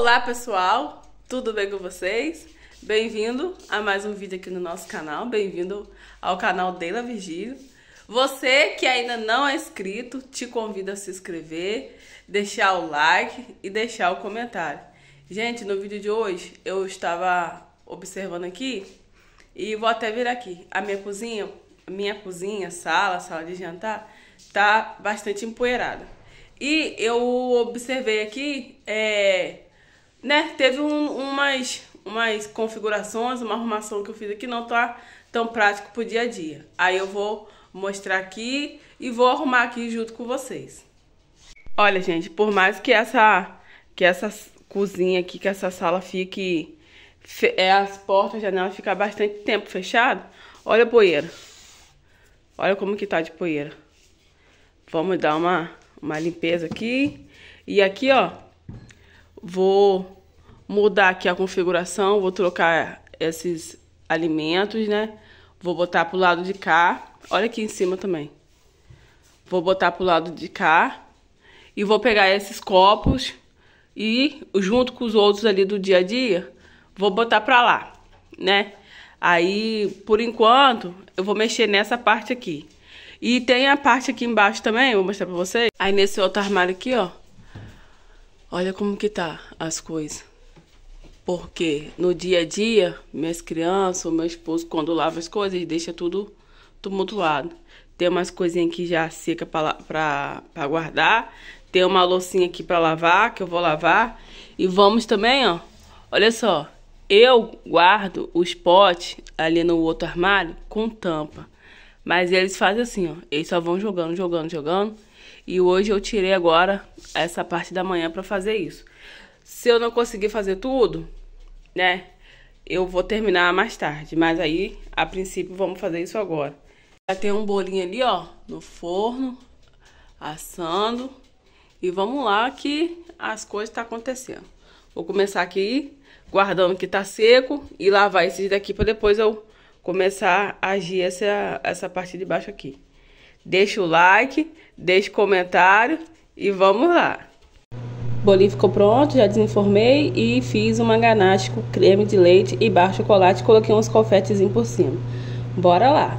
Olá pessoal, tudo bem com vocês? Bem-vindo a mais um vídeo aqui no nosso canal, bem-vindo ao canal Deila Virgílio. Você que ainda não é inscrito, te convido a se inscrever, deixar o like e deixar o comentário. Gente, no vídeo de hoje eu estava observando aqui e vou até vir aqui. A minha cozinha, sala de jantar, tá bastante empoeirada. E eu observei aqui, teve umas configurações, uma arrumação que eu fiz aqui não tá tão prático pro dia a dia. Aí eu vou mostrar aqui e vou arrumar aqui junto com vocês. Olha, gente, por mais que essa cozinha aqui, que essa sala fique, as portas, janelas ficam bastante tempo fechadas, olha a poeira. Olha como que tá de poeira. Vamos dar uma limpeza aqui. E aqui, ó, vou mudar aqui a configuração, vou trocar esses alimentos, né? Vou botar pro lado de cá. Olha aqui em cima também. Vou botar pro lado de cá. E vou pegar esses copos e, junto com os outros ali do dia a dia, vou botar pra lá, né? Aí, por enquanto, eu vou mexer nessa parte aqui. E tem a parte aqui embaixo também, vou mostrar pra vocês. Aí nesse outro armário aqui, ó. Olha como que tá as coisas. Porque no dia a dia, minhas crianças, o meu esposo, quando lava as coisas, ele deixa tudo tumultuado. Tem umas coisinhas aqui já seca pra guardar. Tem uma loucinha aqui pra lavar, que eu vou lavar. E vamos também, ó. Olha só. Eu guardo os potes ali no outro armário com tampa. Mas eles fazem assim, ó. Eles só vão jogando. E hoje eu tirei agora essa parte da manhã pra fazer isso. Se eu não conseguir fazer tudo, né? Eu vou terminar mais tarde. Mas aí, a princípio, vamos fazer isso agora. Já tem um bolinho ali, ó, no forno, assando. E vamos lá que as coisas estão acontecendo. Vou começar aqui, guardando que tá seco. E lavar esses daqui pra depois eu começar a agir essa parte de baixo aqui. Deixa o like, deixa o comentário e vamos lá. O bolinho ficou pronto, já desenformei e fiz uma ganache com creme de leite e barra de chocolate. Coloquei uns confetezinhos por cima. Bora lá.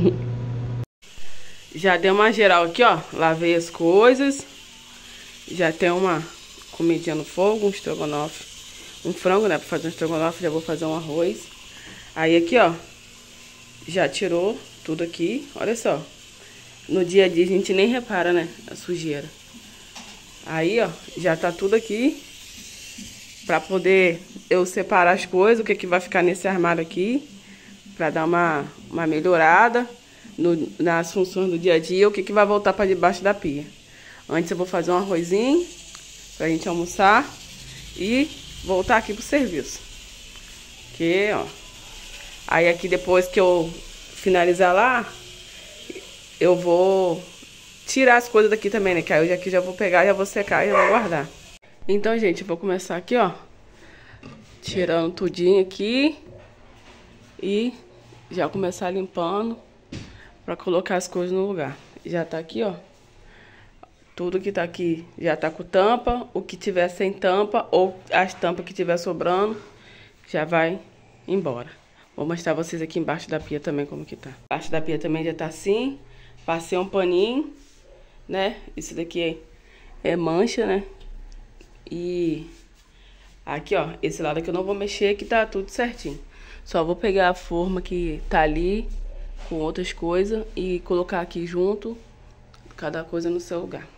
Já dei uma geral aqui, ó. Lavei as coisas. Já tem uma comidinha no fogo, um estrogonofe. Um frango, né? Pra fazer um estrogonofe, já vou fazer um arroz. Aí aqui, ó. Já tirou tudo aqui. Olha só. No dia a dia a gente nem repara, né? A sujeira. Aí, ó. Já tá tudo aqui. Pra poder eu separar as coisas. O que vai ficar nesse armário aqui. Pra dar uma melhorada nas funções do dia a dia. O que vai voltar pra debaixo da pia. Antes eu vou fazer um arrozinho pra gente almoçar e voltar aqui pro serviço. Aqui, ó. Aí aqui depois que eu finalizar lá, eu vou tirar as coisas daqui também, né? Que aí eu aqui já vou pegar, já vou secar e já vou guardar. Então, gente, eu vou começar aqui, ó. Tirando tudinho aqui. E já começar limpando pra colocar as coisas no lugar. Já tá aqui, ó. Tudo que tá aqui já tá com tampa. O que tiver sem tampa ou as tampas que tiver sobrando já vai embora. Vou mostrar vocês aqui embaixo da pia também como que tá. Embaixo da pia também já tá assim. Passei um paninho, né? Isso daqui é mancha, né? E aqui, ó, esse lado aqui eu não vou mexer, que tá tudo certinho. Só vou pegar a forma que tá ali com outras coisas e colocar aqui junto, cada coisa no seu lugar.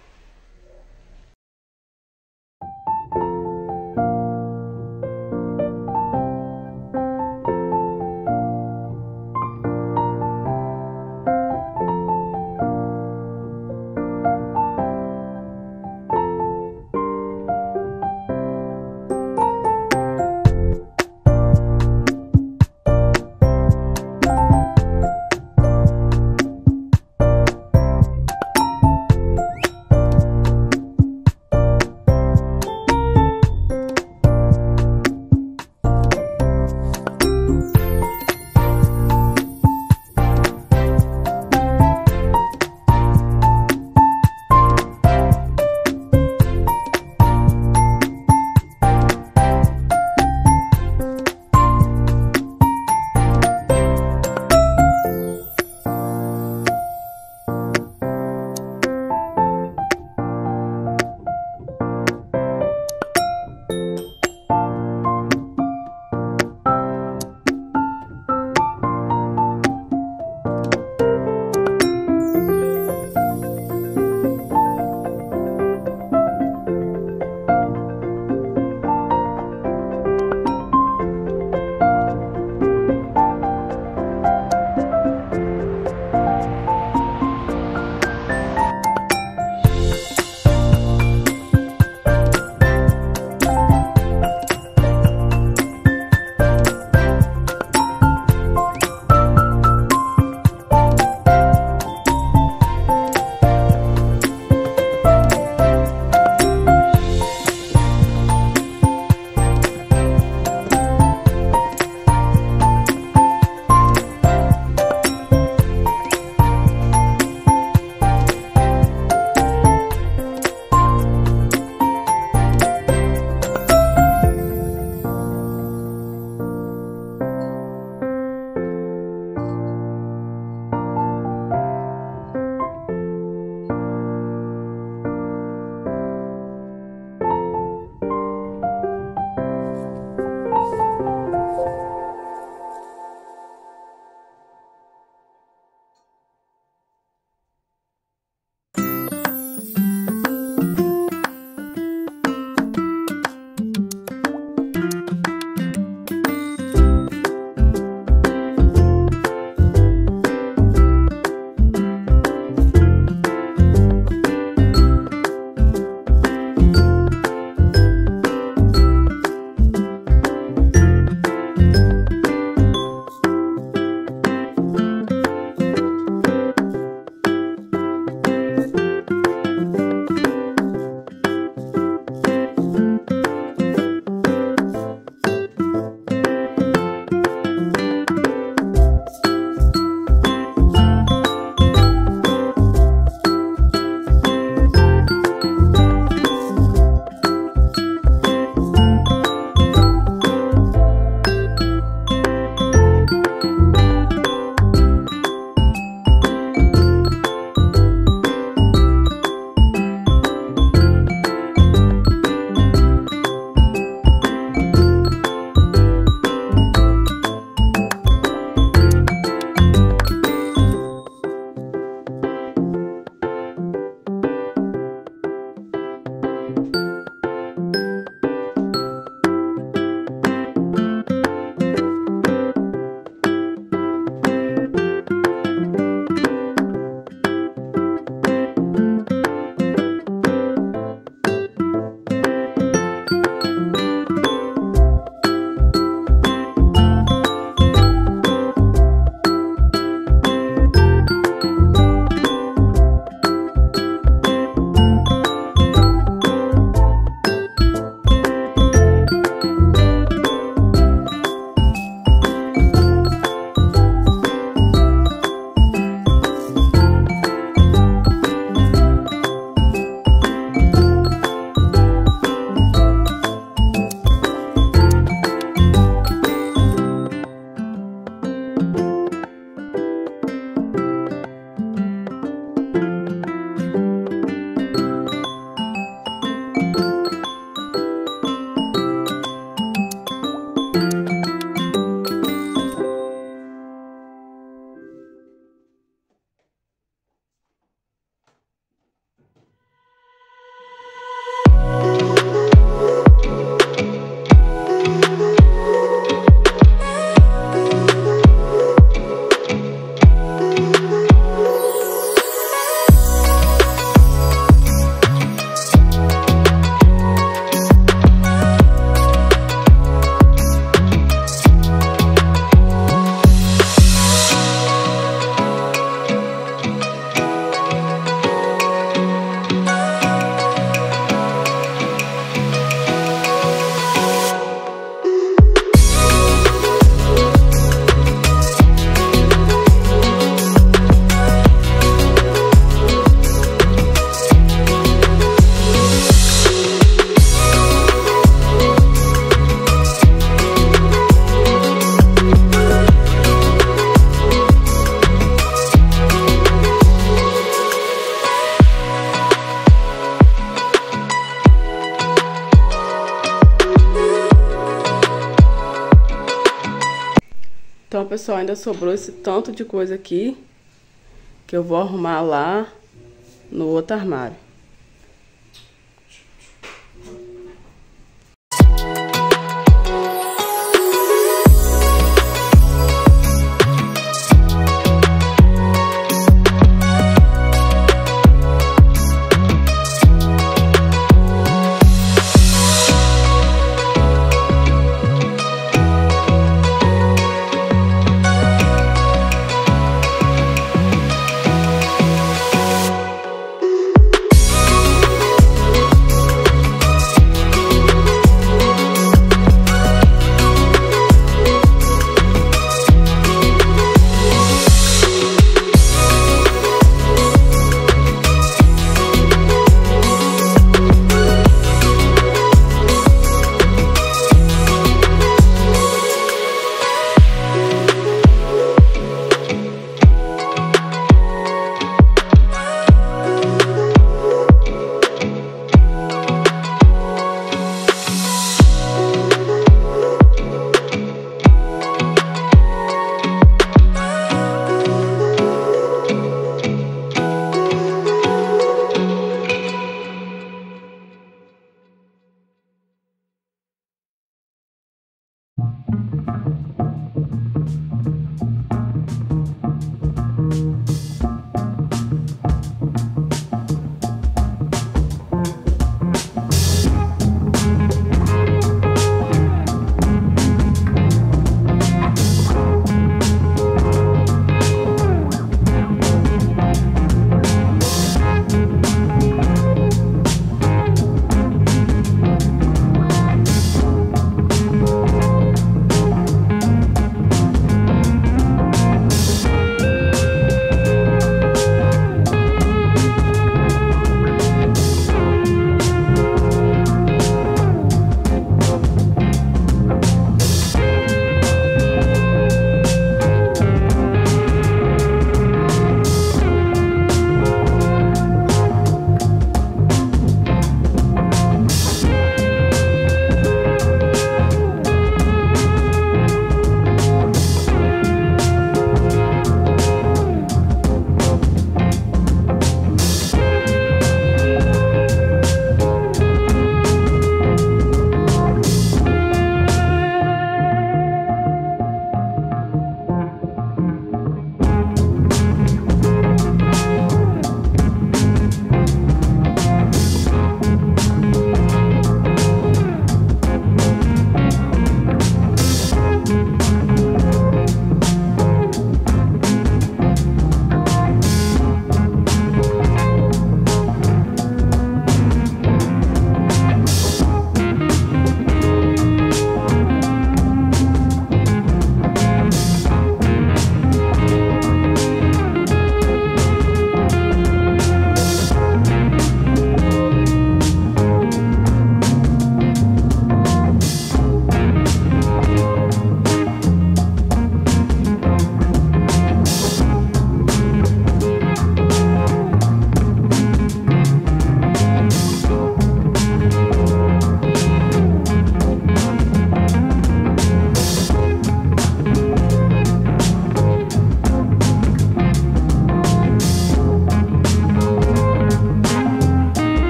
Então, pessoal, ainda sobrou esse tanto de coisa aqui que eu vou arrumar lá no outro armário.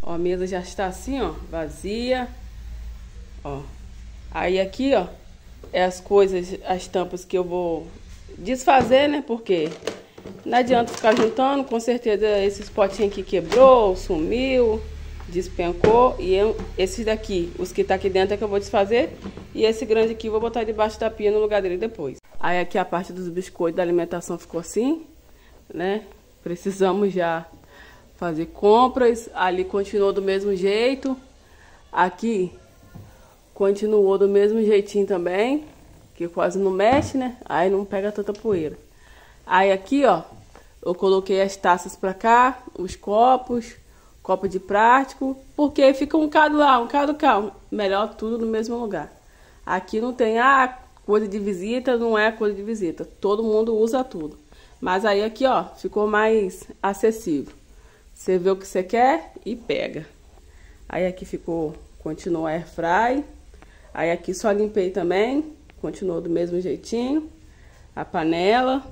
Ó, a mesa já está assim, ó, vazia. Ó. Aí aqui, ó, é as coisas, as tampas que eu vou desfazer, né? Porque não adianta ficar juntando, com certeza esses potinhos aqui quebrou, sumiu, despencou. E esses daqui, os que tá aqui dentro é que eu vou desfazer. E esse grande aqui eu vou botar debaixo da pia no lugar dele depois. Aí aqui a parte dos biscoitos da alimentação ficou assim, né? Precisamos já fazer compras. Ali continuou do mesmo jeito. Aqui continuou do mesmo jeitinho também, que quase não mexe, né? Aí não pega tanta poeira. Aí aqui, ó, eu coloquei as taças pra cá, os copos, copo de plástico, porque fica um cada lá, um cada cá. Melhor tudo no mesmo lugar. Aqui não tem, coisa de visita, não é coisa de visita. Todo mundo usa tudo. Mas aí aqui, ó, ficou mais acessível. Você vê o que você quer e pega. Aí aqui ficou, continuou a airfry. Aí aqui só limpei também, continuou do mesmo jeitinho. A panela.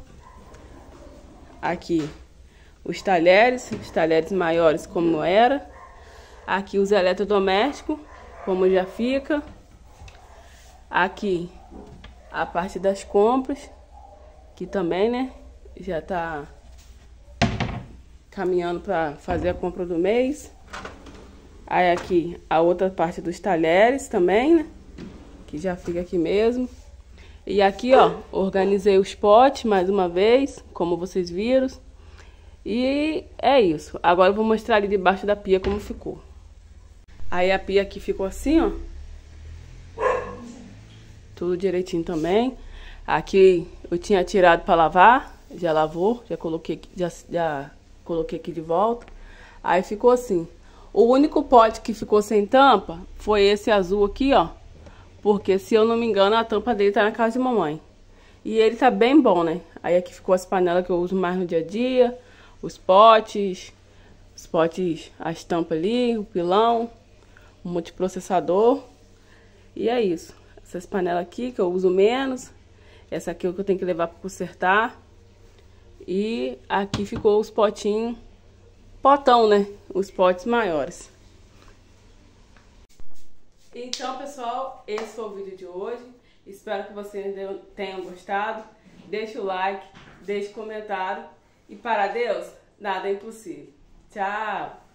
Aqui os talheres maiores como era. Aqui os eletrodomésticos, como já fica. Aqui a parte das compras, que também, né, já tá caminhando para fazer a compra do mês. Aí aqui a outra parte dos talheres também, né, que já fica aqui mesmo. E aqui, ó, organizei os potes mais uma vez, como vocês viram. E é isso. Agora eu vou mostrar ali debaixo da pia como ficou. Aí a pia aqui ficou assim, ó. Tudo direitinho também. Aqui eu tinha tirado para lavar, já lavou, já coloquei aqui de volta. Aí ficou assim. O único pote que ficou sem tampa foi esse azul aqui, ó. Porque, se eu não me engano, a tampa dele tá na casa de mamãe. E ele tá bem bom, né? Aí aqui ficou as panelas que eu uso mais no dia a dia. Os potes, as tampas ali, o pilão, o multiprocessador. E é isso. Essas panelas aqui que eu uso menos. Essa aqui é o que eu tenho que levar para consertar. E aqui ficou os potinhos, potão, né? Os potes maiores. Então, pessoal, esse foi o vídeo de hoje. Espero que vocês tenham gostado. Deixe o like, deixe comentário. E para Deus, nada é impossível. Tchau!